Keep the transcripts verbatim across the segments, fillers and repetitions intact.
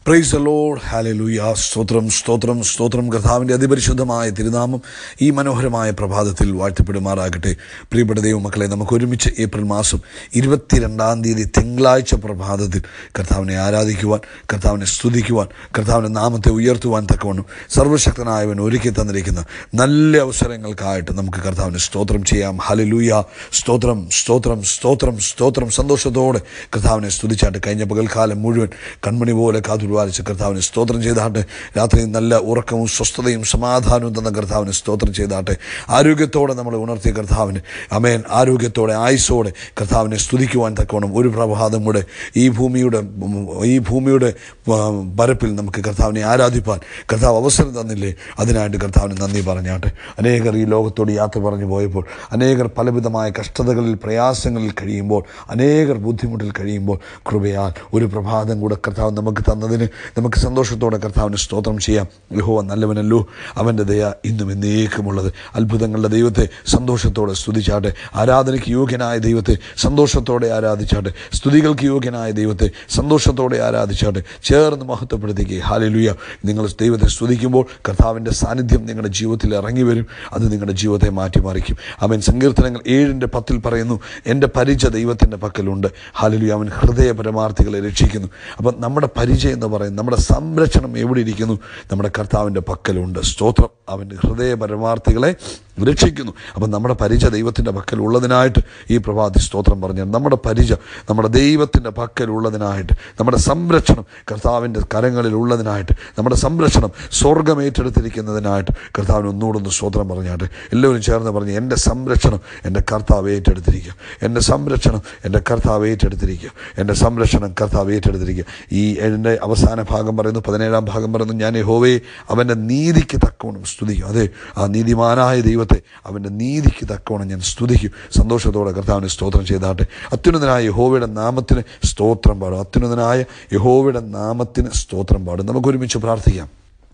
Praise the Lord, hallelujah. സ്തോത്രം സ്തോത്രം സ്തോത്രം. കർത്താവിൻ്റെ അതിപരിശുദ്ധമായ തിരുനാമം ഈ മനോഹരമായ പ്രഭാതത്തിൽ വാഴ്ത്തപ്പെടുമാറാകട്ടെ. പ്രിയപ്പെട്ട ദൈവമക്കളെ, നമുക്ക് ഒരുമിച്ച് ഏപ്രിൽ മാസം ഇരുപത്തിരണ്ടാം തീയതി തിങ്കളാഴ്ച പ്രഭാതത്തിൽ കർത്താവിനെ ആരാധിക്കുവാൻ, കർത്താവിനെ സ്തുതിക്കുവാൻ, കർത്താവിൻ്റെ നാമത്തെ ഉയർത്തുവാൻ തക്കവണ്ണം സർവ്വശക്തനായവൻ ഒരുക്കി തന്നിരിക്കുന്ന നല്ല അവസരങ്ങൾക്കായിട്ട് നമുക്ക് കർത്താവിനെ സ്തോത്രം ചെയ്യാം. ഹല്ലേലൂയ. സ്തോത്രം സ്തോത്രം സ്തോത്രം സ്തോത്രം. സന്തോഷത്തോടെ കർത്താവിനെ സ്തുതിച്ചാട്ട് കഴിഞ്ഞ പകൽക്കാലം മുഴുവൻ കൺമണി പോലെ കാതു വാരിച്ച് കർത്താവിനെ സ്തോത്രം ചെയ്താട്ടെ. രാത്രി നല്ല ഉറക്കവും സ്വസ്ഥതയും സമാധാനവും തന്ന കർത്താവിനെ സ്തോത്രം ചെയ്താട്ടെ. ആരോഗ്യത്തോടെ നമ്മളെ ഉണർത്തിയ കർത്താവിന് അമേൻ, ആരോഗ്യത്തോടെ ആയുസ്സോടെ കർത്താവിനെ സ്തുതിക്കുവാൻ തക്കവണ്ണം ഒരു പ്രഭാതം കൂടെ ഈ ഭൂമിയുടെ ഈ ഭൂമിയുടെ പരപ്പിൽ നമുക്ക് കർത്താവിനെ ആരാധിപ്പാൻ കർത്താവ് അവസരം തന്നില്ലേ, അതിനായിട്ട് കർത്താവിന് നന്ദി പറഞ്ഞാട്ടെ. അനേകർ ഈ ലോകത്തോട് യാത്ര പറഞ്ഞു പോയപ്പോൾ, അനേകർ പലവിധമായ കഷ്ടതകളിൽ പ്രയാസങ്ങളിൽ കഴിയുമ്പോൾ, അനേകർ ബുദ്ധിമുട്ടിൽ കഴിയുമ്പോൾ കൃപയാൽ ഒരു പ്രഭാതം കൂടെ കർത്താവ് നമുക്ക് തന്നതിന് നമുക്ക് സന്തോഷത്തോടെ കർത്താവിന് സ്തോത്രം ചെയ്യാം. യഹോവ നല്ലവനല്ലോ, അവൻ്റെ ദയ ഇന്നും എന്നേക്കുമുള്ളത്. അത്ഭുതങ്ങളുടെ ദൈവത്തെ സന്തോഷത്തോടെ സ്തുതിച്ചാട്ടെ. ആരാധനയ്ക്ക് യോഗ്യനായ ദൈവത്തെ സന്തോഷത്തോടെ ആരാധിച്ചാട്ടെ. സ്തുതികൾക്ക് യോഗ്യനായ ദൈവത്തെ സന്തോഷത്തോടെ ആരാധിച്ചാട്ടെ. ചേർന്ന് മഹത്വപ്പെടുത്തിക്കുക. ഹല്ലേലൂയ. നിങ്ങൾ ദൈവത്തെ സ്തുതിക്കുമ്പോൾ കർത്താവിൻ്റെ സാന്നിധ്യം നിങ്ങളുടെ ജീവിതത്തിൽ ഇറങ്ങി വരും. അത് നിങ്ങളുടെ ജീവിതത്തെ മാറ്റിമറിക്കും. അവൻ സങ്കീർത്തനങ്ങൾ ഏഴിൻ്റെ പത്തിൽ പറയുന്നു, എൻ്റെ പരിച ദൈവത്തിൻ്റെ പക്കലുണ്ട്. ഹല്ലേലൂയ. അവൻ ഹൃദയ പരമാർത്ഥികളെ രക്ഷിക്കുന്നു. അപ്പം നമ്മുടെ പരിചയം എന്ന് പറയുന്നത്, നമ്മുടെ സംരക്ഷണം എവിടെ ഇരിക്കുന്നു? നമ്മുടെ കർത്താവിൻ്റെ പക്കലുണ്ട്. സ്തോത്രം. അവൻ്റെ ഹൃദയ പരമാർത്ഥികളെ രക്ഷിക്കുന്നു. അപ്പം നമ്മുടെ പരിച ദൈവത്തിൻ്റെ പക്കൽ ഉള്ളതിനായിട്ട് ഈ പ്രഭാതി സ്തോത്രം പറഞ്ഞാൽ, നമ്മുടെ പരിച നമ്മുടെ ദൈവത്തിൻ്റെ പക്കൽ ഉള്ളതിനായിട്ട്, നമ്മുടെ സംരക്ഷണം കർത്താവിൻ്റെ കരങ്ങളിൽ ഉള്ളതിനായിട്ട്, നമ്മുടെ സംരക്ഷണം സ്വർഗം ഏറ്റെടുത്തിരിക്കുന്നതിനായിട്ട് കർത്താവിന് ഒന്നുകൂടൊന്ന് സ്തോത്രം പറഞ്ഞാട്ട് എല്ലാവരും ചേർന്ന് പറഞ്ഞ്, എൻ്റെ സംരക്ഷണം എൻ്റെ കർത്താവ് ഏറ്റെടുത്തിരിക്കുക. എൻ്റെ സംരക്ഷണം എൻ്റെ കർത്താവ് ഏറ്റെടുത്തിരിക്കുക. എൻ്റെ സംരക്ഷണം കർത്താവ് ഏറ്റെടുത്തിരിക്കുക. ഈ എൻ്റെ അവസാന ഭാഗം പറയുന്നു, പതിനേഴാം ഭാഗം പറയുന്നു, ഞാൻ യഹോവയെ അവൻ്റെ നീതിക്ക് തക്കവണ്ണം സ്തുതിക്കും. അതെ, ആ നീതിമാനായ ദൈവത്തെ അവൻ്റെ നീതിക്ക് തക്കവണ്ണം ഞാൻ സ്തുതിക്കും. സന്തോഷത്തോടെ കർത്താവിന് സ്തോത്രം ചെയ്താട്ടെ. അത്യുന്നതനായ യഹോവയുടെ നാമത്തിന് സ്തോത്രം പാടും. അത്യുന്നതനായ യഹോവയുടെ നാമത്തിന് സ്തോത്രം പാടും. നമുക്ക് ഒരുമിച്ച് പ്രാർത്ഥിക്കാം.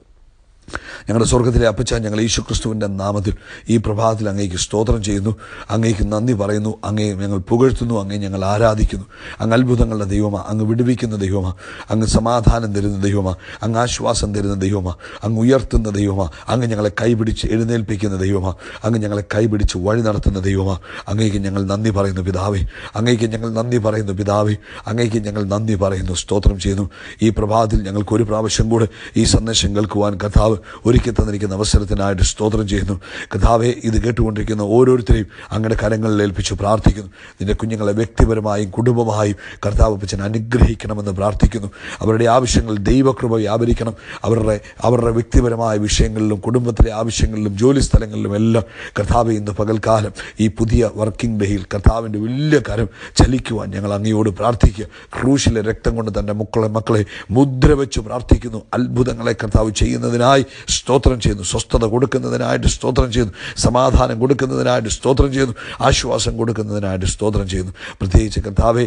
ഞങ്ങളുടെ സ്വർഗത്തിലെ അപ്പച്ച, ഞങ്ങൾ യേശു ക്രിസ്തുവിൻ്റെ നാമത്തിൽ ഈ പ്രഭാതത്തിൽ അങ്ങേക്ക് സ്തോത്രം ചെയ്യുന്നു, അങ്ങേക്ക് നന്ദി പറയുന്നു, അങ്ങേ ഞങ്ങൾ പുകഴ്ത്തുന്നു, അങ്ങേ ഞങ്ങൾ ആരാധിക്കുന്നു. അങ്ങ് അത്ഭുതങ്ങളുടെ ദൈവമാ, അങ്ങ് വിടുവിക്കുന്ന ദൈവമാ, അങ്ങ് സമാധാനം തരുന്ന ദൈവമാ, അങ്ങ് ആശ്വാസം തരുന്ന ദൈവമാ, അങ്ങ് ഉയർത്തുന്ന ദൈവമാ, അങ്ങ് ഞങ്ങളെ കൈപിടിച്ച് എഴുന്നേൽപ്പിക്കുന്ന ദൈവമാ, അങ്ങ് ഞങ്ങളെ കൈപിടിച്ച് വഴി നടത്തുന്ന ദൈവമാ. അങ്ങേക്ക് ഞങ്ങൾ നന്ദി പറയുന്നു പിതാവേ. അങ്ങേക്ക് ഞങ്ങൾ നന്ദി പറയുന്നു പിതാവേ. അങ്ങേക്ക് ഞങ്ങൾ നന്ദി പറയുന്നു, സ്തോത്രം ചെയ്യുന്നു. ഈ പ്രഭാതത്തിൽ ഞങ്ങൾക്ക് ഒരു പ്രാവശ്യം കൂടെ ഈ സന്ദേശം കേൾക്കുവാൻ കർത്താവ് ഒരുക്കി തന്നിരിക്കുന്ന അവസരത്തിനായിട്ട് സ്തോത്രം ചെയ്യുന്നു. കർത്താവെ, ഇത് കേട്ടുകൊണ്ടിരിക്കുന്ന ഓരോരുത്തരെയും അങ്ങയുടെ കരങ്ങളിൽ ഏൽപ്പിച്ച് പ്രാർത്ഥിക്കുന്നു. നിന്റെ കുഞ്ഞുങ്ങളെ വ്യക്തിപരമായും കുടുംബമായും കർത്താവ് അപ്പച്ചൻ അനുഗ്രഹിക്കണമെന്ന് പ്രാർത്ഥിക്കുന്നു. അവരുടെ ആവശ്യങ്ങൾ ദൈവകൃപ വ്യാപരിക്കണം. അവരുടെ അവരുടെ വ്യക്തിപരമായ വിഷയങ്ങളിലും കുടുംബത്തിലെ ആവശ്യങ്ങളിലും ജോലി സ്ഥലങ്ങളിലും എല്ലാം കർത്താവെ, ഇന്ന് പകൽക്കാലം ഈ പുതിയ വർക്കിംഗ് ഡേയിൽ കർത്താവിൻ്റെ വലിയ കരം ചലിക്കുവാൻ ഞങ്ങൾ അങ്ങയോട് പ്രാർത്ഥിക്കുക. ക്രൂശിലെ രക്തം കൊണ്ട് തൻ്റെ മക്കളെ മക്കളെ മുദ്ര വെച്ച് പ്രാർത്ഥിക്കുന്നു. അത്ഭുതങ്ങളെ കർത്താവ് ചെയ്യുന്നതിനായി സ്തോത്രം ചെയ്യുന്നു. സ്വസ്ഥത കൊടുക്കുന്നതിനായിട്ട് സ്തോത്രം ചെയ്യുന്നു. സമാധാനം കൊടുക്കുന്നതിനായിട്ട് സ്തോത്രം ചെയ്യുന്നു. ആശ്വാസം കൊടുക്കുന്നതിനായിട്ട് സ്തോത്രം ചെയ്യുന്നു. പ്രത്യേകിച്ച് കർത്താവെ,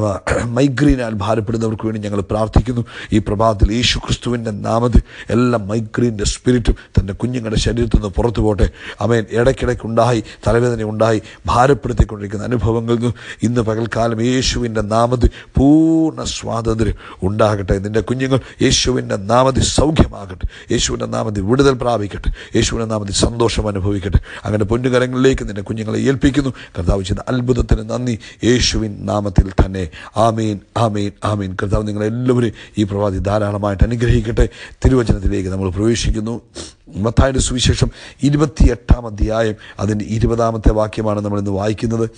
മൈഗ്രീനാൽ ഭാരപ്പെടുന്നവർക്ക് വേണ്ടി ഞങ്ങൾ പ്രാർത്ഥിക്കുന്നു. ഈ പ്രഭാതത്തിൽ യേശു ക്രിസ്തുവിൻ്റെ നാമത്തിൽ എല്ലാ മൈഗ്രീൻ്റെ സ്പിരിറ്റും തൻ്റെ കുഞ്ഞുങ്ങളുടെ ശരീരത്തിൽ നിന്ന് പുറത്തു പോട്ടെ. അവൻ ഇടയ്ക്കിടയ്ക്കുണ്ടായി തലവേദന ഉണ്ടായി ഭാരപ്പെടുത്തിക്കൊണ്ടിരിക്കുന്ന അനുഭവങ്ങളിൽ നിന്ന് ഇന്ന് പകൽക്കാലം യേശുവിൻ്റെ നാമത്തിൽ പൂർണ്ണ സ്വാതന്ത്ര്യം ഉണ്ടാകട്ടെ. നിൻ്റെ കുഞ്ഞുങ്ങൾ യേശുവിൻ്റെ നാമത്തിൽ സൗഖ്യമാകട്ടെ. യേശുവിൻ്റെ നാമത്തിൽ വിടുതൽ പ്രാപിക്കട്ടെ. യേശുവിൻ്റെ നാമത്തിൽ സന്തോഷം അനുഭവിക്കട്ടെ. അങ്ങനെ പൊന്നുകരങ്ങളിലേക്ക് നിന്റെ കുഞ്ഞുങ്ങളെ ഏൽപ്പിക്കുന്നു. കർത്താവ് ചെയ്ത അത്ഭുതത്തിന് നന്ദി, യേശുവിൻ നാമത്തിൽ തന്നെ. ആമീൻ, ആമീൻ, ആമീൻ. കർത്താവ് നിങ്ങളെല്ലാവരും ഈ പ്രഭാതി ധാരാളമായിട്ട് അനുഗ്രഹിക്കട്ടെ. തിരുവചനത്തിലേക്ക് നമ്മൾ പ്രവേശിക്കുന്നു. മത്തായിയുടെ സുവിശേഷം ഇരുപത്തിയെട്ടാം അധ്യായം അതിൻ്റെ ഇരുപതാമത്തെ വാക്യമാണ് നമ്മൾ ഇന്ന് വായിക്കുന്നത്.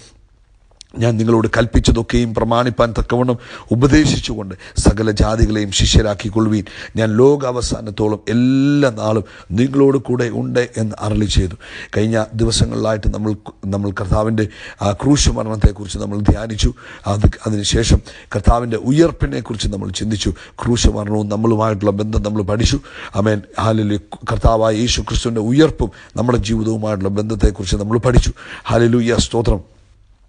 ഞാൻ നിങ്ങളോട് കൽപ്പിച്ചതൊക്കെയും പ്രമാണിപ്പാൻ തക്കവണ്ണം ഉപദേശിച്ചുകൊണ്ട് സകല ജാതികളെയും ശിഷ്യരാക്കിക്കൊള്ളുവീൻ. ഞാൻ ലോകാവസാനത്തോളം എല്ലാ നാളും നിങ്ങളോട് കൂടെ ഉണ്ട് എന്ന് അരുളി ചെയ്തു. കഴിഞ്ഞ ദിവസങ്ങളിലായിട്ട് നമ്മൾ നമ്മൾ കർത്താവിൻ്റെ ക്രൂശ് മരണത്തെക്കുറിച്ച് നമ്മൾ ധ്യാനിച്ചു. അത് അതിനുശേഷം കർത്താവിൻ്റെ ഉയർപ്പിനെക്കുറിച്ച് നമ്മൾ ചിന്തിച്ചു. ക്രൂശ് മരണവും നമ്മളുമായിട്ടുള്ള ബന്ധം നമ്മൾ പഠിച്ചു. ആമേൻ, ഹല്ലേലൂയ. കർത്താവായ യേശു ക്രിസ്തുവിൻ്റെ ഉയർപ്പും നമ്മുടെ ജീവിതവുമായിട്ടുള്ള ബന്ധത്തെക്കുറിച്ച് നമ്മൾ പഠിച്ചു. ഹല്ലേലൂയ, സ്തോത്രം.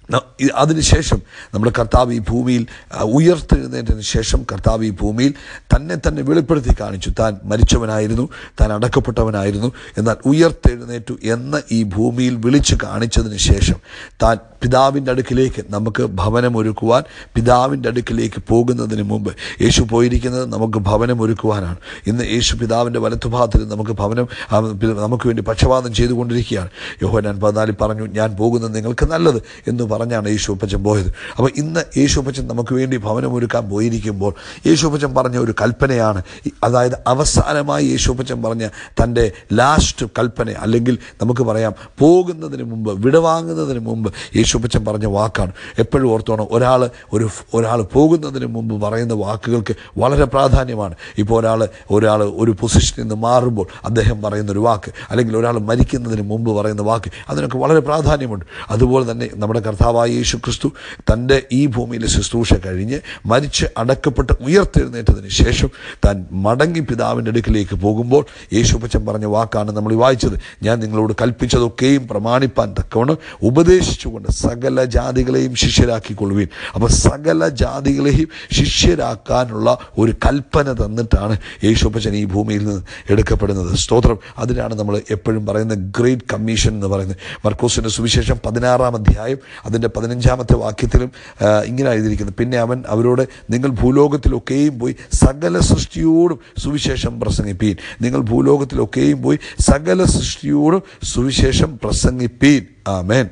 അതിനുശേഷം നമ്മുടെ കർത്താവ് ഈ ഭൂമിയിൽ ഉയർത്തെഴുന്നേറ്റതിന് ശേഷം കർത്താവ് ഈ ഭൂമിയിൽ തന്നെ തന്നെ വെളിപ്പെടുത്തി കാണിച്ചു. താൻ മരിച്ചവനായിരുന്നു, താൻ അടക്കപ്പെട്ടവനായിരുന്നു, എന്നാൽ ഉയർത്തെഴുന്നേറ്റു എന്ന് ഈ ഭൂമിയിൽ വിളിച്ചു കാണിച്ചതിന് ശേഷം താൻ പിതാവിൻ്റെ അടുക്കിലേക്ക് നമുക്ക് ഭവനമൊരുക്കുവാൻ, പിതാവിൻ്റെ അടുക്കിലേക്ക് പോകുന്നതിന് മുമ്പ് യേശു പോയിരിക്കുന്നത് നമുക്ക് ഭവനമൊരുക്കുവാനാണ്. ഇന്ന് യേശു പിതാവിൻ്റെ വലത്തുഭാഗത്തിൽ നമുക്ക് ഭവനം നമുക്ക് വേണ്ടി പക്ഷപാതം ചെയ്തുകൊണ്ടിരിക്കുകയാണ്. യോഹന്നാൻ പതിനാലിൽ പറഞ്ഞു, ഞാൻ പോകുന്നത് നിങ്ങൾക്ക് നല്ലത് എന്ന് പറഞ്ഞാണ് യേശുപ്പച്ചൻ പോയത്. അപ്പോൾ ഇന്ന് യേശുപ്പച്ചൻ നമുക്ക് വേണ്ടി ഭവനമൊരുക്കാൻ പോയിരിക്കുമ്പോൾ യേശുപ്പച്ചൻ പറഞ്ഞ ഒരു കൽപ്പനയാണ്, അതായത് അവസാനമായി യേശുപ്പച്ചൻ പറഞ്ഞ തൻ്റെ ലാസ്റ്റ് കൽപ്പന, അല്ലെങ്കിൽ നമുക്ക് പറയാം പോകുന്നതിന് മുമ്പ്, വിടവാങ്ങുന്നതിന് മുമ്പ് യേശുപ്പച്ചൻ പറഞ്ഞ വാക്കാണ്. എപ്പോഴും ഓർത്തോണം, ഒരാൾ ഒരു ഒരാൾ പോകുന്നതിന് മുമ്പ് പറയുന്ന വാക്കുകൾക്ക് വളരെ പ്രാധാന്യമാണ്. ഇപ്പോൾ ഒരാൾ ഒരാൾ ഒരു പൊസിഷനിൽ നിന്ന് മാറുമ്പോൾ അദ്ദേഹം പറയുന്നൊരു വാക്ക്, അല്ലെങ്കിൽ ഒരാൾ മരിക്കുന്നതിന് മുമ്പ് പറയുന്ന വാക്ക്, അതിനൊക്കെ വളരെ പ്രാധാന്യമുണ്ട്. അതുപോലെ തന്നെ നമ്മുടെ കർത്താവായ യേശു ക്രിസ്തു തൻ്റെ ഈ ഭൂമിയിലെ ശുശ്രൂഷ കഴിഞ്ഞ് മരിച്ച് അടക്കപ്പെട്ട് ഉയർത്തെഴുന്നേറ്റതിന് ശേഷം താൻ മടങ്ങി പിതാവിൻ്റെ അടുക്കിലേക്ക് പോകുമ്പോൾ യേശുപ്പച്ചൻ പറഞ്ഞ വാക്കാണ് നമ്മൾ വായിച്ചത്. ഞാൻ നിങ്ങളോട് കൽപ്പിച്ചതൊക്കെയും പ്രമാണിപ്പാൻ തക്കവണ്ണം ഉപദേശിച്ചുകൊണ്ട് സകല ജാതികളെയും ശിഷ്യരാക്കിക്കൊള്ളുവീൻ. അപ്പോൾ സകല ജാതികളെയും ശിഷ്യരാക്കാനുള്ള ഒരു കൽപ്പന തന്നിട്ടാണ് യേശുപ്പച്ചൻ ഈ ഭൂമിയിൽ നിന്ന് എടുക്കപ്പെടുന്നത്. സ്തോത്രം. അതിനാണ് നമ്മൾ എപ്പോഴും പറയുന്ന ഗ്രേറ്റ് കമ്മീഷൻ എന്ന് പറയുന്നത്. മർക്കോസിൻ്റെ സുവിശേഷം പതിനാറാം അധ്യായം അതിൻ്റെ പതിനഞ്ചാമത്തെ വാക്യത്തിലും ഇങ്ങനെ എഴുതിയിരിക്കുന്നത്, പിന്നെ അവൻ അവരോട്, നിങ്ങൾ ഭൂലോകത്തിലൊക്കെയും പോയി സകല സൃഷ്ടിയോടും സുവിശേഷം പ്രസംഗിപ്പീൻ. നിങ്ങൾ ഭൂലോകത്തിലൊക്കെയും പോയി സകല സൃഷ്ടിയോടും സുവിശേഷം പ്രസംഗിപ്പീൻ. ആമേൻ.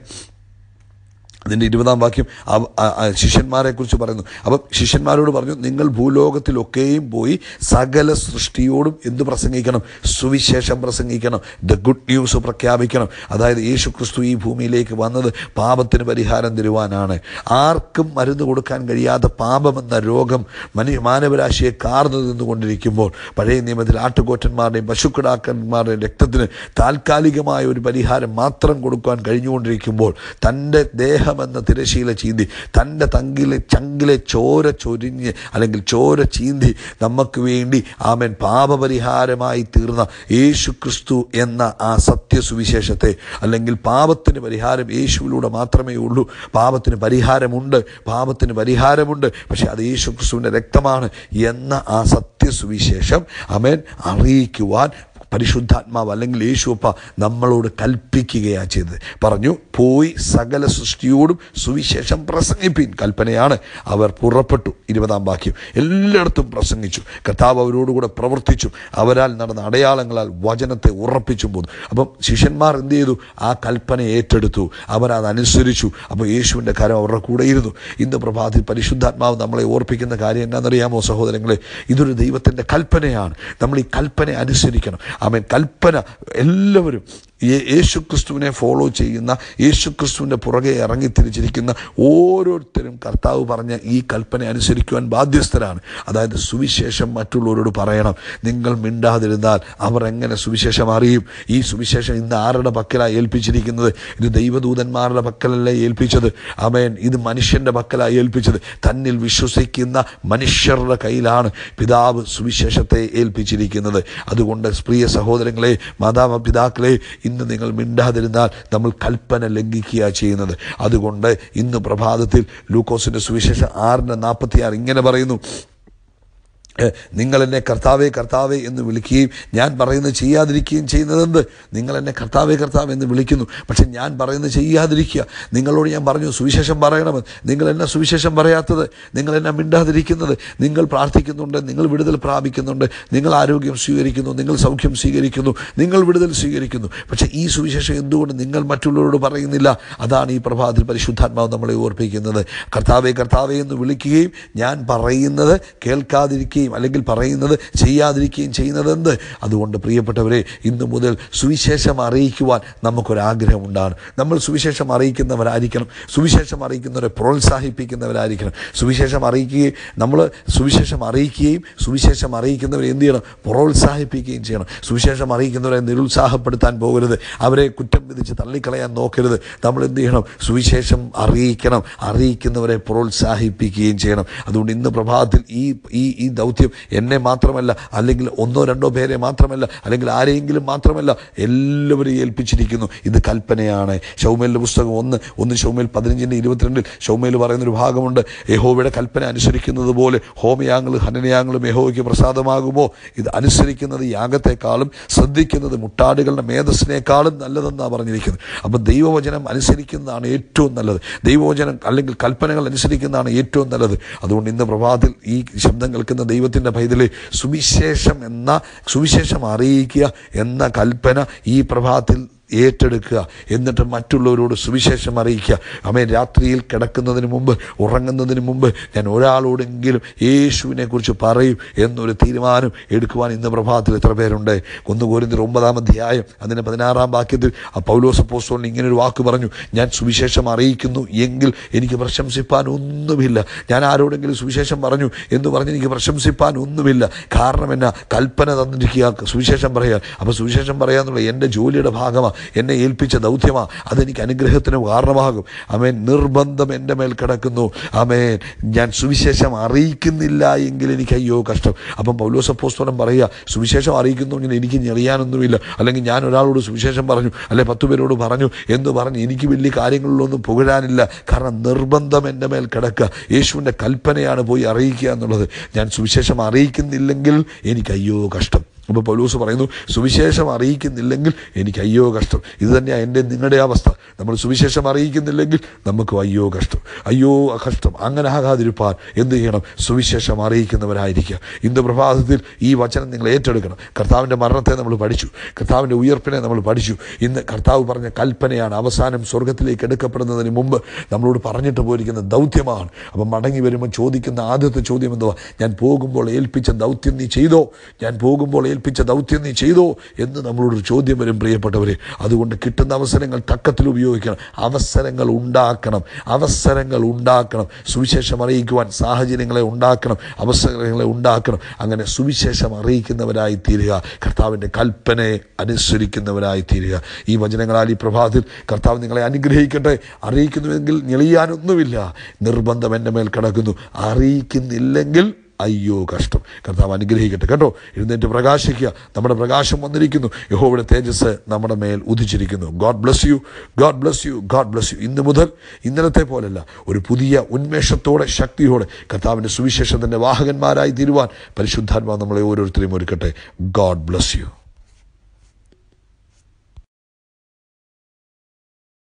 അതിൻ്റെ ഇരുപതാം വാക്യം ശിഷ്യന്മാരെ കുറിച്ച് പറയുന്നു. അപ്പം ശിഷ്യന്മാരോട് പറഞ്ഞു, നിങ്ങൾ ഭൂലോകത്തിലൊക്കെയും പോയി സകല സൃഷ്ടിയോടും എന്ത് പ്രസംഗിക്കണം? സുവിശേഷം പ്രസംഗിക്കണം, ദ ഗുഡ് ന്യൂസ് പ്രഖ്യാപിക്കണം. അതായത് യേശു ക്രിസ്തു ഈ ഭൂമിയിലേക്ക് വന്നത് പാപത്തിന് പരിഹാരം തരുവാനാണ്. ആർക്കും മരുന്ന് കൊടുക്കാൻ കഴിയാത്ത പാപമെന്ന രോഗം മനു മാനവരാശിയെ കാർന്നു നിന്നുകൊണ്ടിരിക്കുമ്പോൾ, പഴയ നിയമത്തിൽ ആട്ടുകൊറ്റന്മാരുടെയും പശുക്കിടാക്കന്മാരുടെയും രക്തത്തിന് താൽക്കാലികമായ ഒരു പരിഹാരം മാത്രം കൊടുക്കാൻ കഴിഞ്ഞുകൊണ്ടിരിക്കുമ്പോൾ, തൻ്റെ ദേഹം എന്ന തിരശീല ചീന്തി, തൻ്റെ തങ്കിലെ ചങ്കിലെ ചോര ചൊരിഞ്ഞ് അല്ലെങ്കിൽ ചോര ചീന്തി നമുക്ക് വേണ്ടി ആമേൻ പാപപരിഹാരമായി തീർന്ന യേശു ക്രിസ്തു എന്ന ആ സത്യസുവിശേഷത്തെ, അല്ലെങ്കിൽ പാപത്തിന് പരിഹാരം യേശുവിലൂടെ മാത്രമേ ഉള്ളൂ. പാപത്തിന് പരിഹാരമുണ്ട്, പാപത്തിന് പരിഹാരമുണ്ട് പക്ഷെ അത് യേശു ക്രിസ്തുവിൻ്റെ രക്തമാണ് എന്ന ആ സത്യസുവിശേഷം ആമേൻ അറിയിക്കുവാൻ പരിശുദ്ധാത്മാവ് അല്ലെങ്കിൽ യേശുപ്പ നമ്മളോട് കൽപ്പിക്കുകയാണ് ചെയ്തത്. പറഞ്ഞു, പോയി സകല സൃഷ്ടിയോടും സുവിശേഷം പ്രസംഗിപ്പീൻ. കൽപ്പനയാണ്. അവർ പുറപ്പെട്ടു. ഇരുപതാം വാക്യം, എല്ലായിടത്തും പ്രസംഗിച്ചു. കർത്താവ് അവരോടുകൂടെ പ്രവർത്തിച്ചു. അവരാൽ നടന്ന അടയാളങ്ങളാൽ വചനത്തെ ഉറപ്പിച്ചു പോന്നു. അപ്പം ശിഷ്യന്മാർ എന്ത് ചെയ്തു? ആ കൽപ്പന ഏറ്റെടുത്തു, അവരതനുസരിച്ചു. അപ്പോൾ യേശുവിൻ്റെ കരം അവരുടെ കൂടെ ഇരുന്നു. ഇന്ന് പ്രഭാതത്തിൽ പരിശുദ്ധാത്മാവ് നമ്മളെ ഓർപ്പിക്കുന്ന കാര്യം എന്നാണെന്നറിയാമോ സഹോദരങ്ങളെ? ഇതൊരു ദൈവത്തിൻ്റെ കൽപ്പനയാണ്. നമ്മൾ ഈ കൽപ്പന അനുസരിക്കണം. ആമേൻ. കൽപ്പന എല്ലാവരും യേശു ക്രിസ്തുവിനെ ഫോളോ ചെയ്യുന്ന, യേശു ക്രിസ്തുവിൻ്റെ പുറകെ ഇറങ്ങിത്തിരിച്ചിരിക്കുന്ന ഓരോരുത്തരും കർത്താവ് പറഞ്ഞ ഈ കൽപ്പന അനുസരിക്കുവാൻ ബാധ്യസ്ഥരാണ്. അതായത് സുവിശേഷം മറ്റുള്ളവരോട് പറയണം. നിങ്ങൾ മിണ്ടാതിരുന്നാൽ അവർ എങ്ങനെ സുവിശേഷം അറിയും? ഈ സുവിശേഷം ഇന്ന് ആരുടെ പക്കലാണ് ഏൽപ്പിച്ചിരിക്കുന്നത്? ഇത് ദൈവദൂതന്മാരുടെ പക്കലല്ലേ ഏൽപ്പിച്ചത്? ആമേൻ. ഇത് മനുഷ്യൻ്റെ പക്കലാണ് ഏൽപ്പിച്ചത്. തന്നിൽ വിശ്വസിക്കുന്ന മനുഷ്യരുടെ കയ്യിലാണ് പിതാവ് സുവിശേഷത്തെ ഏൽപ്പിച്ചിരിക്കുന്നത്. അതുകൊണ്ട് പ്രിയ സഹോദരങ്ങളെ, മാതാപിതാക്കളെ, ഇന്ന് നിങ്ങൾ മിണ്ടാതിരുന്നാൽ നമ്മൾ കൽപ്പന ലംഘിക്കുക ചെയ്യുന്നത്. അതുകൊണ്ട് ഇന്ന് പ്രഭാതത്തിൽ ലൂക്കോസിൻ്റെ സുവിശേഷം ആറിൻ്റെ നാൽപ്പത്തി ആറ് ഇങ്ങനെ പറയുന്നു, നിങ്ങൾ എന്നെ കർത്താവേ കർത്താവേ എന്ന് വിളിക്കുകയും ഞാൻ പറയുന്നത് ചെയ്യാതിരിക്കുകയും ചെയ്യുന്നതെന്ത്? നിങ്ങൾ എന്നെ കർത്താവേ കർത്താവേ എന്ന് വിളിക്കുന്നു, പക്ഷെ ഞാൻ പറയുന്നത് ചെയ്യാതിരിക്കുക. നിങ്ങളോട് ഞാൻ പറഞ്ഞു സുവിശേഷം പറയണമെന്ന്. നിങ്ങൾ എന്നെ സുവിശേഷം പറയാത്തത്, നിങ്ങൾ എന്നെ മിണ്ടാതിരിക്കുന്നത്. നിങ്ങൾ പ്രാർത്ഥിക്കുന്നുണ്ട്, നിങ്ങൾ വിടുതൽ പ്രാപിക്കുന്നുണ്ട്, നിങ്ങൾ ആരോഗ്യം സ്വീകരിക്കുന്നു, നിങ്ങൾ സൗഖ്യം സ്വീകരിക്കുന്നു, നിങ്ങൾ വിടുതൽ സ്വീകരിക്കുന്നു, പക്ഷേ ഈ സുവിശേഷം എന്തുകൊണ്ട് നിങ്ങൾ മറ്റുള്ളവരോട് പറയുന്നില്ല? അതാണ് ഈ പ്രഭാതത്തിൽ പരിശുദ്ധാത്മാവ് നമ്മളെ ഓർപ്പിക്കുന്നത്. കർത്താവേ കർത്താവേ എന്ന് വിളിക്കുകയും ഞാൻ പറയുന്നത് കേൾക്കാതിരിക്കുകയും അല്ലെങ്കിൽ പറയുന്നത് ചെയ്യാതിരിക്കുകയും ചെയ്യുന്നത് എന്ത്? അതുകൊണ്ട് പ്രിയപ്പെട്ടവരെ, ഇന്നു മുതൽ സുവിശേഷം അറിയിക്കുവാൻ നമുക്കൊരാഗ്രഹമുണ്ടാണ്. നമ്മൾ സുവിശേഷം അറിയിക്കുന്നവരായിരിക്കണം. സുവിശേഷം അറിയിക്കുന്നവരെ പ്രോത്സാഹിപ്പിക്കുന്നവരായിരിക്കണം. സുവിശേഷം അറിയിക്കുകയും നമ്മൾ സുവിശേഷം അറിയിക്കുകയും സുവിശേഷം അറിയിക്കുന്നവരെ എന്ത് ചെയ്യണം? പ്രോത്സാഹിപ്പിക്കുകയും ചെയ്യണം. സുവിശേഷം അറിയിക്കുന്നവരെ നിരുത്സാഹപ്പെടുത്താൻ പോകരുത്. അവരെ കുറ്റം വിധിച്ച് തള്ളിക്കളയാൻ നോക്കരുത്. നമ്മൾ എന്ത് ചെയ്യണം? സുവിശേഷം അറിയിക്കണം. അറിയിക്കുന്നവരെ പ്രോത്സാഹിപ്പിക്കുകയും ചെയ്യണം. അതുകൊണ്ട് ഇന്ന് പ്രഭാതത്തിൽ ഈ ഈ ഈ ദൗത്യം എന്നെ മാത്രമല്ല, അല്ലെങ്കിൽ ഒന്നോ രണ്ടോ പേരെ മാത്രമല്ല, അല്ലെങ്കിൽ ആരെയെങ്കിലും മാത്രമല്ല, എല്ലാവരെയും ഏൽപ്പിച്ചിരിക്കുന്നു. ഇത് കൽപ്പനയാണ്. ശൗമേലിൻ്റെ പുസ്തകം ഒന്ന് ഒന്ന് ശൗമേൽ പതിനഞ്ചിൻ്റെ ഇരുപത്തിരണ്ടിൽ ശൗമേൽ പറയുന്നൊരു ഭാഗമുണ്ട്, യഹോവയുടെ കൽപ്പന അനുസരിക്കുന്നത് പോലെ ഹോമയാങ്ങളും ഹനനയാങ്ങളും യഹോവയ്ക്ക് പ്രസാദമാകുമോ? ഇത് അനുസരിക്കുന്നത് യാഗത്തെക്കാളും ശ്രദ്ധിക്കുന്നത് മുട്ടാടുകളുടെ മേധസ്സിനേക്കാളും നല്ലതെന്നാണ് പറഞ്ഞിരിക്കുന്നത്. അപ്പം ദൈവവചനം അനുസരിക്കുന്നതാണ് ഏറ്റവും നല്ലത്. ദൈവവചനം അല്ലെങ്കിൽ കൽപ്പനകൾ അനുസരിക്കുന്നതാണ് ഏറ്റവും നല്ലത്. അതുകൊണ്ട് ഇന്ന് പ്രഭാതത്തിൽ ഈ ശബ്ദം കേൾക്കുന്ന ദൈവത്തിൻ്റെ പൈതലെ, സുവിശേഷം എന്ന സുവിശേഷം അറിയിക്കുക എന്ന കൽപ്പന ഈ പ്രഭാതത്തിൽ ഏറ്റെടുക്കുക. എന്നിട്ട് മറ്റുള്ളവരോട് സുവിശേഷം അറിയിക്കുക. ആമേൻ. രാത്രിയിൽ കിടക്കുന്നതിന് മുമ്പ്, ഉറങ്ങുന്നതിന് മുമ്പ് ഞാൻ ഒരാളോടെങ്കിലും യേശുവിനെ കുറിച്ച് പറയും എന്നൊരു തീരുമാനം എടുക്കുവാൻ ഇന്ന് പ്രഭാതത്തിൽ എത്ര പേരുണ്ട്? ഒന്ന് കൊരിന്ത്യർ ഒമ്പതാം അധ്യായം അതിൻ്റെ പതിനാറാം വാക്യത്തിൽ ആ പൗലോസ് അപ്പോസ്തലൻ ഇങ്ങനൊരു വാക്ക് പറഞ്ഞു, ഞാൻ സുവിശേഷം അറിയിക്കുന്നു എങ്കിൽ എനിക്ക് പ്രശംസിപ്പാൻ ഒന്നുമില്ല. ഞാൻ ആരോടെങ്കിലും സുവിശേഷം പറഞ്ഞു എന്ന് പറഞ്ഞ് എനിക്ക് പ്രശംസിപ്പാൻ ഒന്നുമില്ല. കാരണം എന്നാ? കൽപ്പന തന്നിരിക്കുക, സുവിശേഷം പറയുക. അപ്പോൾ സുവിശേഷം പറയുക എന്നുള്ള എൻ്റെ ജോലിയുടെ ഭാഗമാണ്, എന്നെ ഏൽപ്പിച്ച ദൗത്യമാണ്. അതെനിക്ക് അനുഗ്രഹത്തിന് കാരണമാകും. ആമേൻ. നിർബന്ധം എൻ്റെ മേൽ കിടക്കുന്നു. ആമേൻ. ഞാൻ സുവിശേഷം അറിയിക്കുന്നില്ല എങ്കിൽ എനിക്ക് അയ്യോ കഷ്ടം. അപ്പം പൗലോസ് അപ്പോസ്തലൻ പറയുക, സുവിശേഷം അറിയിക്കുന്നെങ്കിൽ എനിക്ക് ഞെളിയാനൊന്നുമില്ല, അല്ലെങ്കിൽ ഞാൻ ഒരാളോട് സുവിശേഷം പറഞ്ഞു, അല്ലെ പത്തു പേരോട് പറഞ്ഞു എന്ന് പറഞ്ഞ് എനിക്ക് വലിയ കാര്യങ്ങളിലൊന്നും പുകഴാനില്ല. കാരണം നിർബന്ധം എൻ്റെ മേൽ കിടക്കുക. യേശുവിൻ്റെ കൽപ്പനയാണ് പോയി അറിയിക്കുക എന്നുള്ളത്. ഞാൻ സുവിശേഷം അറിയിക്കുന്നില്ലെങ്കിൽ എനിക്ക് അയ്യോ കഷ്ടം. അപ്പോൾ പൗലോസ് പറയുന്നു, സുവിശേഷം അറിയിക്കുന്നില്ലെങ്കിൽ എനിക്ക് അയ്യോ കഷ്ടം. ഇത് തന്നെയാണ് എൻ്റെ നിങ്ങളുടെ അവസ്ഥ. നമ്മൾ സുവിശേഷം അറിയിക്കുന്നില്ലെങ്കിൽ നമുക്ക് അയ്യോ കഷ്ടം, അയ്യോ കഷ്ടം. അങ്ങനെ ആകാതിരിപ്പാൻ എന്ത് ചെയ്യണം? സുവിശേഷം അറിയിക്കുന്നവരായിരിക്കുക. ഇന്ന് പ്രഭാതത്തിൽ ഈ വചനം നിങ്ങൾ ഏറ്റെടുക്കണം. കർത്താവിൻ്റെ മരണത്തെ നമ്മൾ പഠിച്ചു, കർത്താവിൻ്റെ ഉയർപ്പിനെ നമ്മൾ പഠിച്ചു. ഇന്ന് കർത്താവ് പറഞ്ഞ കൽപ്പനയാണ്, അവസാനം സ്വർഗത്തിലേക്ക് എടുക്കപ്പെടുന്നതിന് മുമ്പ് നമ്മളോട് പറഞ്ഞിട്ട് പോയിരിക്കുന്ന ദൗത്യമാണ്. അപ്പം മടങ്ങി വരുമ്പോൾ ചോദിക്കുന്ന ആദ്യത്തെ ചോദ്യം എന്തുവാ? ഞാൻ പോകുമ്പോൾ ഏൽപ്പിച്ച ദൗത്യം നീ ചെയ്തോ? ഞാൻ പോകുമ്പോൾ ഏൽപ്പിച്ച ദൗത്യം നീ ചെയ്തോ എന്ന് നമ്മളോടൊരു ചോദ്യം വരും പ്രിയപ്പെട്ടവരെ. അതുകൊണ്ട് കിട്ടുന്ന അവസരങ്ങൾ തക്കത്തിൽ ഉപയോഗിക്കണം. അവസരങ്ങൾ ഉണ്ടാക്കണം, അവസരങ്ങൾ ഉണ്ടാക്കണം. സുവിശേഷം അറിയിക്കുവാൻ സാഹചര്യങ്ങളെ ഉണ്ടാക്കണം, അവസരങ്ങളെ ഉണ്ടാക്കണം. അങ്ങനെ സുവിശേഷം അറിയിക്കുന്നവരായി തീരുക, കർത്താവിൻ്റെ കൽപ്പനയെ അനുസരിക്കുന്നവരായി തീരുക. ഈ വചനങ്ങളാൽ ഈ പ്രഭാതത്തിൽ കർത്താവ് നിങ്ങളെ അനുഗ്രഹിക്കട്ടെ. അറിയിക്കുന്നുവെങ്കിൽ ഞെളിയാനൊന്നുമില്ല. നിർബന്ധം എൻ്റെ മേൽ കിടക്കുന്നു. അറിയിക്കുന്നില്ലെങ്കിൽ അയ്യോ കഷ്ടം. കർത്താവ് അനുഗ്രഹിക്കട്ടെ കേട്ടോ. എഴുന്നേറ്റ് പ്രകാശിക്കുക. നമ്മുടെ പ്രകാശം വന്നിരിക്കുന്നു. യഹോവയുടെ തേജസ് നമ്മുടെ മേൽ ഉദിച്ചിരിക്കുന്നു. God bless you, God bless you, God bless you. ഇന്ന് മുതൽ ഇന്നലത്തെ പോലല്ല, ഒരു പുതിയ ഉന്മേഷത്തോടെ ശക്തിയോടെ കർത്താവിൻ്റെ സുവിശേഷത്തിൻ്റെ വാഹകന്മാരായി തീരുവാൻ പരിശുദ്ധാത്മാവ് നമ്മളെ ഓരോരുത്തരെയും ഒരുക്കട്ടെ. God bless U.